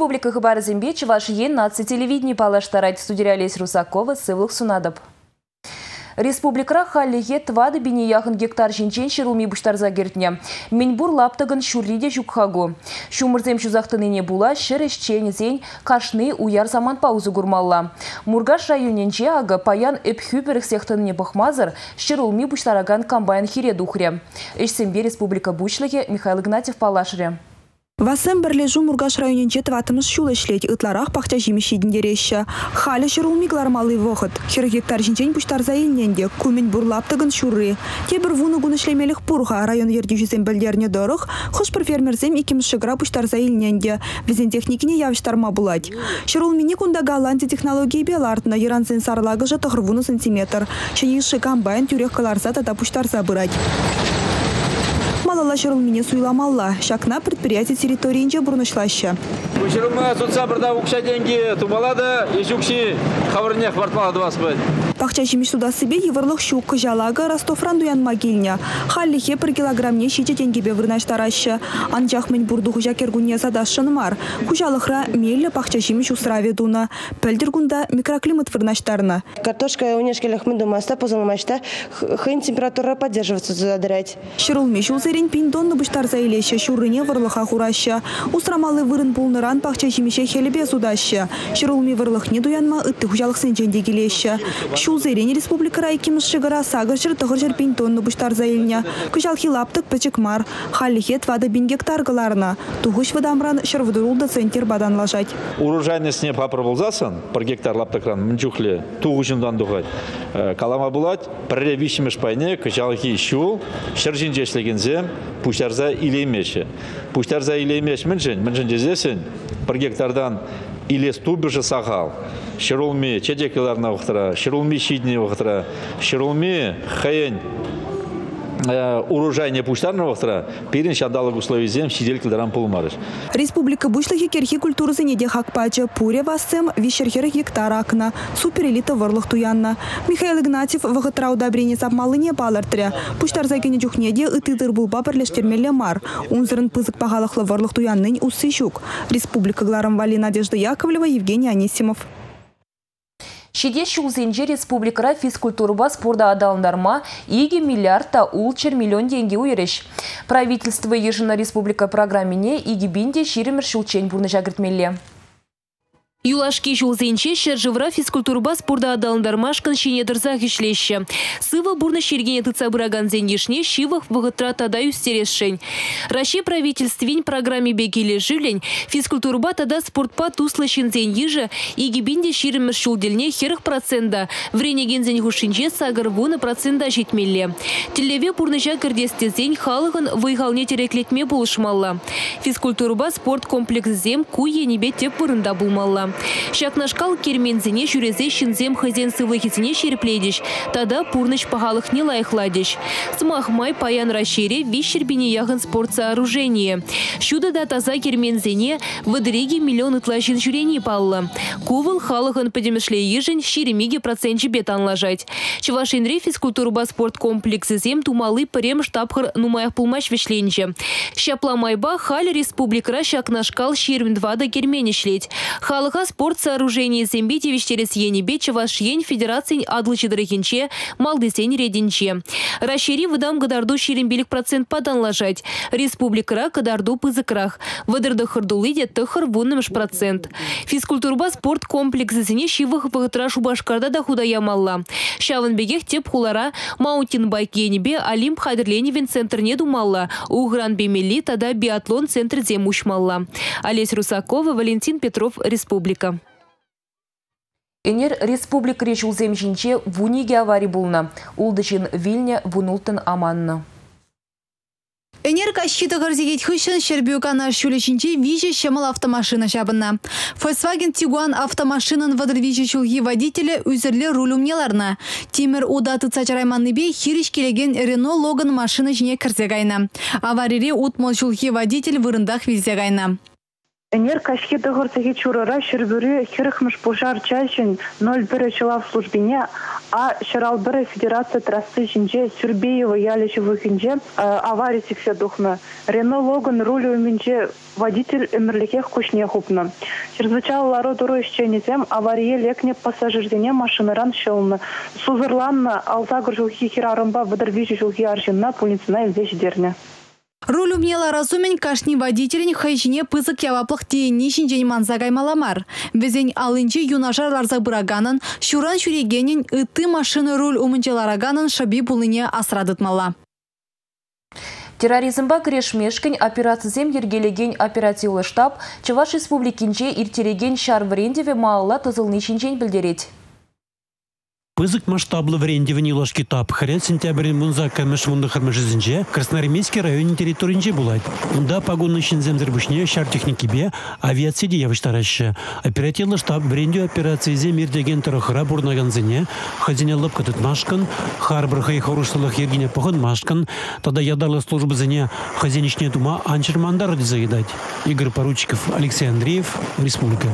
Республика Хабаровск Чувашиен наци телевидение палаштарать студия Олесь Русакова сывлых сунадып. Республика халлиге твады бини яхын гектар жинчен шерулми буштарза гертне. Меньбур лаптаган шурриде жукхагу. Шумырзем шузахтыныне була шерешчен зень кашны уяр заман паузу гурмалла. Мургаш районенче ага паян эпхюперых сехтыныне бахмазар шерулми буштараган комбайн хире духре. Эшсембе республика бучлыге Михаил Игнатьев палашре. Васем бірлежу Мургаш районенче тватымыз шулы шлеть ытларах пахча жимешидін дереші. Халі шырулмиглар малы вғыт. Хер гектар жинчен пуштарза илненде. Кумен бурлаптығын шуры. Тебір вуны гунышлемелік пурға район ерде жүзен білдеріне дұрық. Хош бір фермерзем икіміз шыгра пуштарза илненде. Візен техникіне явыштарма булать. Шырулмини кунда голландия технологии белартына еранзен сарлагы жатығыр вуны сантиметр. Шайышы комбайн тюрех каларза тата пуштарза бырать. Малала шырулмине суйламалла. Шакна предприятие территориинче бурнышлаща. Шырулма сутса бірда укша деньги тумалада, ешукши хавырнех вартмалады вас быть. Пахча жимиш суда себе еврлых щук жалага Ростов-Ранду ян могильня. Халлихе per килограммне щиче деньгибе вырнаштараща. Анчах мен бурду хужа кергуне задашшын мар. Хужалыхра мелле пахча жимиш устраве дуна. Пельдергунда микроклимат вырнаштарна. Картошка у нескольких мы думаем, позаломачта, хын температура поддерживаться задрать. Шырулмеш узерень пиндонны буштарза илеща шурыне вырлыха хураща. Устрамалы вырын пулныран пахча жимише хелебе судаща. Шырулми вырлых не дуянма ытты хужалых сенченде келеща. Шулзерень республика райкимыз шыгара сагыршыр тығыржыр пинтонны буштарза илня. Күжалхи лаптык пачыкмар. Халлихет вада 1000 гектар галарна. Тугыш вадамран шырвыдырулда центр бадан лажать. Урожайность не попробовался, пар гектар лаптыкран мчухле тугышындан дугать. Калама булать, преревищимеш пайне, күжалхи шул, шыржинжешлегензем, пуштарза илемеше. Пуштарза илемеш міншін жезесін, пар гектардан илес тубежа сағал. Шырулми чедекеларна вахтара, шырулми щидне вахтара, шырулми хаень урожайне пуштарна вахтара, перен шандалык условий зем щиделькелдаран пулмарыш. Республика бушлахи керхи культуры занеде хакпача, пуре васцем вишерхер гектар акна, суперэлита варлых туянна. Михаил Игнатьев вахтара удобрение сапмалыне палартря, пуштар зайгене джухнеде ытыдыр был баперлештермеле мар, унзырын пызык пагалахлы варлых туяннын уссыщук. Республика гларам вали Надежда Яковлева, Евгений Анисимов. Шеде шулзенже республикара физкультурба спорда адалындарма 2 миллиарда улчер миллион деньги уйреш. Правительство ежина республика программине иги бинде ширемер шулчень бурны жагыртмелле. Юлашки шулзенче шержевра физкультурба спорда адалындармашкан шенедырзах ишлеще. Сыва бурна шергене тыца бұраган зенгешне шивах вғытра тада юстересшень. Раши правительствень программе бекеле живлень физкультурба тада спортпа туслащен зен ежи и гибинде ширемер шулдельне херых процента. Вренеген зен хушинче сагар вуна процента житмелле. Телеве бурныжа кірдесте зен халығын выйғалне тереклетме болышмалла. Физкультурба спорт комплекс зем куе небе теп вырында булмалла. Шакнашкал кермензине жүрезе шинзем хазен сывыхизине шерпледиш, тада пурныш пахалых не лайхладиш. Смахмай паян рашере вишербине яхын спорт сооружение. Шуда да таза кермензине выдреги миллион итлашин жюрени палла. Кувал халыхын подемешле ежень шеремиги проценчи бетан лажать. Чувашинре физкультурба спорт комплексы зем тумалы прем штабхар нумаях пулмаш вишленче. Шапламайба халь республикра шакнашкал шермендвада керменишлеть. Халыха спорт сооружение зембите вещерес енебе Чувашьен федераций адлычы дырыхинче, малдысень рединче. Рашери выдам гадарду шерембелик процент падан лажать. Республикара кадарду пызыкрах. Выдырды хырдулыде тыхыр вуннымш процент. Физкультурба спорт комплексы зене шивых вғытра шубашкарда да худая малла. Шавынбегех теп хулара маунтинбайк енебе Олимп хайдерленевен центрне думалла. Угран бемели тада биатлон центр земуш малла. Олесь Русакова, Валентин Петров, Республика. Энер республика речь уземжинче вуниге аварий булна. Улдычин Вильня вунултын аманна. Энер кащита горзегет хышын шербюкана шулечинче виже шемал автомашина шабына. Volkswagen Tiguan автомашинын вадырвиже чулги водителя үзерле рулюмнеларна. Тимир удаты цачарайманныбе хириш келеген Renault Logan машина жіне кірзегайна. Аварире утмол чулги водитель вырындах визегайна. Энер кашки догорсаги чурара шербюрü хирхмыш пожар чайшин 01 чыла в службине, а Шаралбыры Федерация трассы жинже Сюрбеева ялища выхинже авария сиксе духна. Рено Логан рулю минже водитель эмерликех кушне хупна. Чрезвычайно лародуру исченезем авария лекне пассажирдене машинаран шелна. Сузырланна алтагр жылхи хирарымба выдырвичи жылхи аршинна пулицина илдеш дерне. Руль умнела разумен кашни водителен хайшине пызык яваплық дейінне шинжен манзагай маламар. Везен алынчы юнашар ларзак бұраганын, шуран шүрегенен ыты машины руль умынчелараганын шаби бұлыне асырадытмала. Терроризмба крешмешкін операцизем ергелеген оперативлы штаб Чуваш республикинче иртереген шар врендеве маалла тызылны шинчен білдерет. Пызык масштаблы врендевен илаш китап. Харен сентябрин мунза кәмеш мунды хырмышызынче Красноармейский район территоринче булать. Унда погонны шинземзер бушне шар техникибе авиация явыштараща. Оперативлы штаб врендю операции земир деген тарахыра бурнаганзыне, хазине лапка тытмашкан, харбыр хай хорушталых ергине похынмашкан, тада ядарлы службы зыне хазиничне тума анчермандар заедать. Игорь Поручиков, Алексей Андреев, Республика.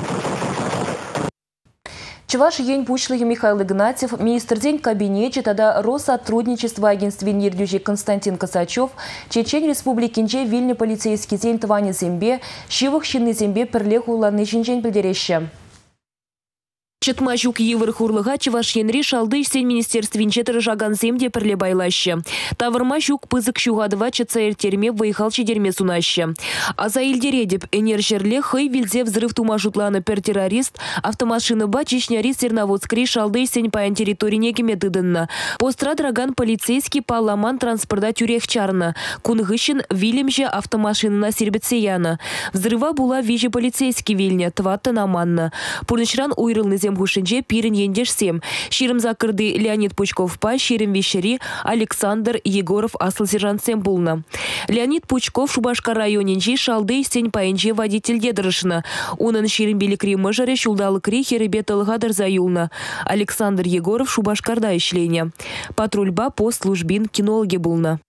Чуваш ень пучлығы Михаил Игнатьев, министрден кабинете тада Россотрудничества агентстве нердюжи Константин Косачев, Чечен республикинче Вильне полицейский день Твани Зембе, Шивых Шинны Зембе перлех уланы жинжен білдерещі. Чытма жук евір хурлыға Чуваш енри шалды сен министерствинче тұржаган земде пірле байлашы. Тавырма жук пызык шуғадыва чытса ертерме выйхал чедерме сунашы. Аза илдере деп энержерле хый вилзе взрыв тума жутланы пер террорист, автомашины ба Чечняри Серноводскри шалды сен паян территорине кеме дыдынна. Постра драган полицейский парламан транспорта тюрех чарна. Кунгыщин вилемже автомашинына сербецеяна. Взрыва була вижи полицейский вильня, тватта наманна. Пурнышран уйрылны Гушинже пирен ендешсем. Ширим закырды Леонид Пучков-па, ширим вещери Александр Егоров асыл сержантсем булна. Леонид Пучков Шубашка районенже шалды сень паенже водитель дедырышына. Унын ширим беликри мыжаре шулдалы кри херебеталыгадыр заюлна. Александр Егоров Шубашкарда ишлене. Патрульба по службин кинологи булна.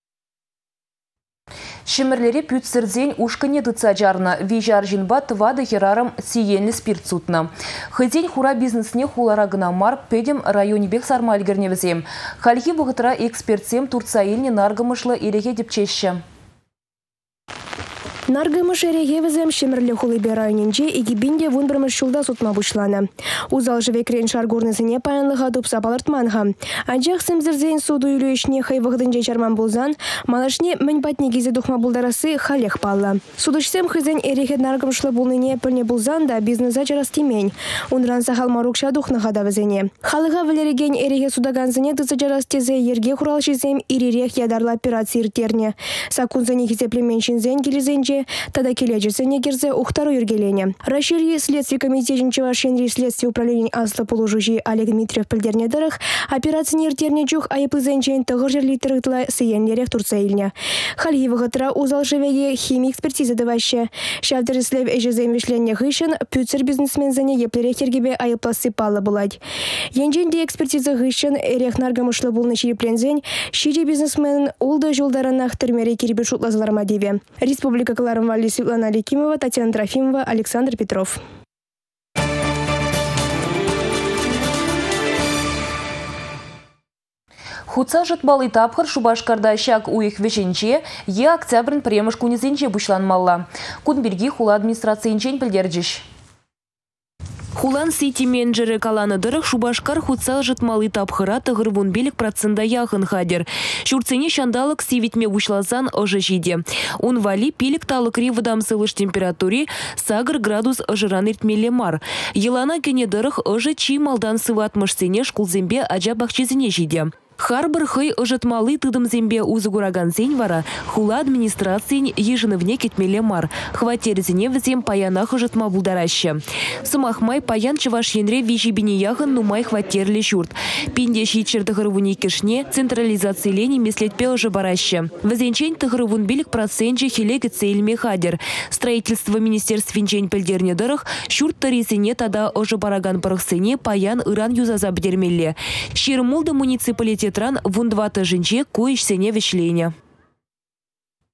Шемерлері пютсердзен ушкане дыца жарна, вижар жинба тывады херарым сиенлі спирт сутна. Хыден хура бизнесне хуларагына мар педем районе бек сармальгерневзем. Хальхи бұғытыра экспертсем Турцаилне наргымышлы ереге депчеші. Наргымыш ерегевізем шемірлі хулыбе районенже егибінде вунбірміш шулда сутма бұшланы. Узал живе крен шаргорнызыне паянлыға дупса балыртманға. Анжақ сімзірзен суду үйлешіне хайвығдынже жарман болзан, малашне мін батнегезе дұхма бұлдарасы халех палла. Судышсем хызен ерегет наргымышлы болныне пілне болзан да бизнеса жарастемен. Унран сахал марукша дұхныға да візене. Халыға вілереген ереге судаганзыне дызы жарастезе ерге хуралшызем иререх ядарла операция иртерне. Сакунзыне хизеплеменшінзен келезенже тада кележесене керзе ухтару юргелене. Расширие следствие комитетин Чувашенри следствие управления Аслы полужужи Олег Дмитриев пілдерне дырых, операция нертерне жух айпызенчен тығыр жерлі тұрғытыла сыйенлерек Турцаилне. Хальги вғытыра узал живеге химия экспертиза даваще. Шавдыр слев эжезем вишленне ғышын, пюцер бизнесмензене еплерек тергебе айыпласы палы бұлад. Енженде экспертиза ғышын эрех наргамышлы бұлны шереплензен, шире бизнесмен улды жолдарынақ түрмере керебе шутлазыларма деве. Республика Клармвали, Светлана Ликимова, Татьяна Трофимова, Александр Петров. Хутса жытбалы тапхыр Шубашкарда шак уих вешенче, е октябрын премыш кунезенче бушланмалла. Кунберги хула администрациянчен білдерджіш. Хулан сити менеджеры каланы дырых Шубашкар хутса жытмалы тапхыра тығыр вунбелік процента яғын хадер. Шурцене шандалық сивитме бушлазан ожы жиде. Он вали пилік талықри выдамсылыш температуре сагыр градус ожыран иртмелі мар. Елана кене дырых ожы чи малдан сыватмыш сене шкулзембе ажа бақчезіне жиде. Харбыр хый ожытмалы тыдым зембе узыгураган зень вара, хула администрациян ежынывне кетмеле мар. Хватерзіне взем паянах ожытма булдараще. Сымахмай паян Чуваш енре вижибине яғын нумай хватерлі журт. Пинде шитчер тығырывуне кешне централизациялени меслетпе ожы бараще. Взенчен тығырывун билік процентже хелеге цейлме хадер. Строительство министерствинчен пілдерне дырых, шурт тарисене тада ожы бараган парықсене паян ыран юзаза бдермелле. Ширмулды муниципалитет Тетран вундвата жинче коиш сене вешление.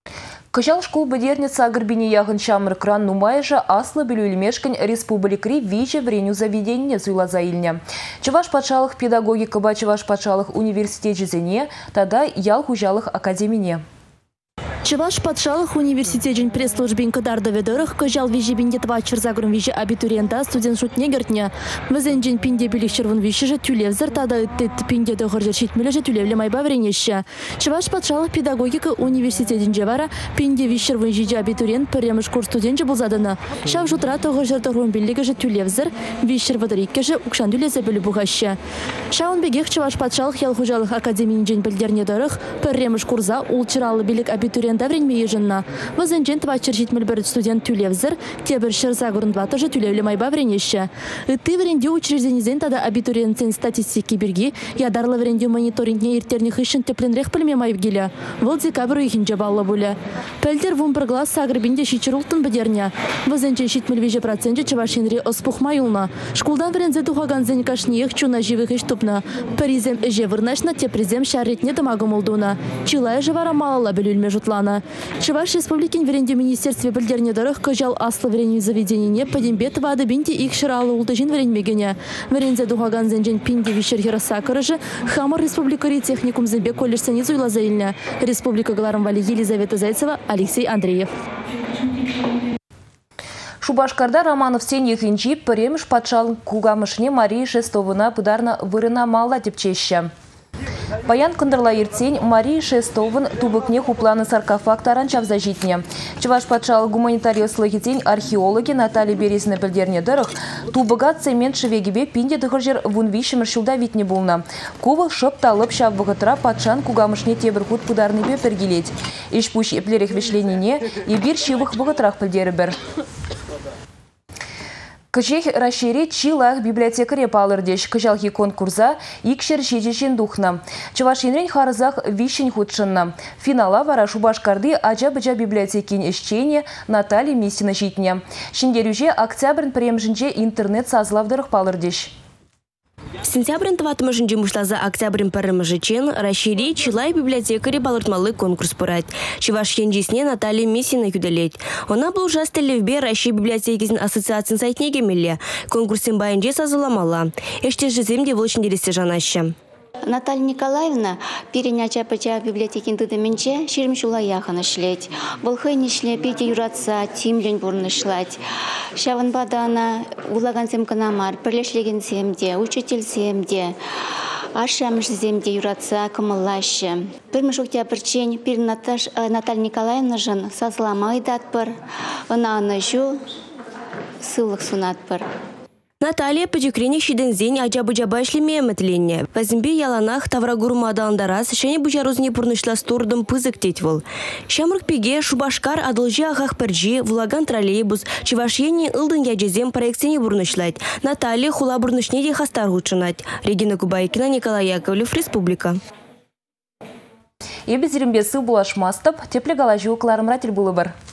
Кыжал школ бедерница агрбине яғын шамыр кран нумайжа аслы білуілмешкін республикри виже вреню заведение зуйлаза илне. Чываш патшалық педагогика ба Чываш патшалық университет жезене, тада ял хужалық академине. Чываш патшалық университетен пресс-службин кыдарды ведорых кыжал виже биндетва чырзагрын виже абитуриента студент шутне гертне. Візенжен пинде билікшірвін више же тюлевзір, тада үттет пинде дұғыржыр шетмелі же тюлевлі майба вренеші. Чываш патшалық педагогика университетен жевара пинде вишервін жиже абитуриент пірреміш курс студент же бұлзадыны. Шав жұтыра тұғыржыр тұғырын білігі же тюлевзір, вишер вадырикке же ұқшан дүлезе білі бұғашы. Шауын бегех Чываш патшалық ял хужалық академиен жен білдерне дұрық, пірреміш курса улчыралы білік абитуриент давренме ежінна. Вазенжен твачыр жетміл бір студент тюлевзір, тебір шырза ғырындваты же тюлевлі майба вренеші. Үтті вренде учрежденізен тада абитуриентсен статистики бірге, ядарлы вренде мониторингне ертерних ішін тепленрех пілме майбгелі. Вол декабры үйхінже баллы бұлі. Пәлдер вумпыр глаз сағырбінде шичырултын бідерне. Вазенжен шетміл веже проценте Чывашинре оспух майылна. Шкулдан врензе тухаган зен кашниех чуна живых іштупна. Паризем эже вырнашна тепризем шарретне дымагым олдуна. Чилай живара малала білілме жұтлана. Чываш республикин веренде министерстве білдерне дырых кыжал аслы вреню заведенине падембет вады бинти их шыралы ултыжин вренмегене. Врензе духаган зенжен пинде вишер сакырыжы хамар республикари техникум зенбе коллежсени зуйлаза илне. Республика Галарымвали Елизавета Зайцева, Алексей Андреев. Шубашкарда Романов сен ехинчи премш патшал кугамышне Марии Шестовына пыдарна вырына мала тепчеще. Паян кындырла ертень Марии Шестовын тубыкне хупланы саркофаг таран чавза житне. Чываш патшал гуманитария слыхетень археологи Наталья Березина пілдерне дырых тубыга цемент шевегебе пинде дығыржер вунвишімір шылда витне болна. Ковы шып талып шавбығытыра патшан кугамышне тебір худ пыдарныбе пергелет. Иш пуш еплерек вешленине ебір шивых бұғытырақ пілдері бір. Кыжех расшири чилах библиотекаре палырдеш. Кыжалхи конкурса икшер жежешен духна. Чывашинрен харызах вишень худшынна. Финала вара Шубашкарды ажа-быжа библиотекин ишчене Наталья Мисина житне. Шиндерюже октябрь премжинже интернет сазлавдырых палырдеш. Сентябрь таватымышын жемушлаза октябрь пәріміжічен расшири чилай библиотекаре балыртмалы конкурс пырать. Чываш енжесіне Наталья Мисина күделет. Она бұл жас телевбе Россия библиотекизін ассоциациян сайтнеге мелі. Конкурсын байынже сазыламала. Эште жеземде волшындересте жанашы. Наталья Николаевна переняча пача библиотекин тыдымынче шермшула яханы шлеть. Болхайни шлепите юратса тимлен бурны шлать. Шаван бадана улаган семканамар, прилешлеген семде, учитель семде. Ашамыш земде юратса кымыллашы. Пірміш октябрьчен пир Наталья Николаевна жын сазыламай датпыр. Она жу сылық сунатпыр. Наталья пөжікрене шидензен ажабы-жаба ішлеме әмітленне. Вәзімбе яланах таврагурма адаландарас шәне бұжарузне пұрнышлас турдым пызык тетвіл. Шамрық пеге Шубашкар адылжы ағақ піржі вулаган троллейбус Чывашени ылдын яжезем проекцияне бұрнышлайд. Наталья хула бұрнышне де хастар ғучынат. Регина Кубайкина, Николай Яковлев, Республика. Ебезірімбесі бұлашмастып, тепле галажу кларым рател бұлы бір.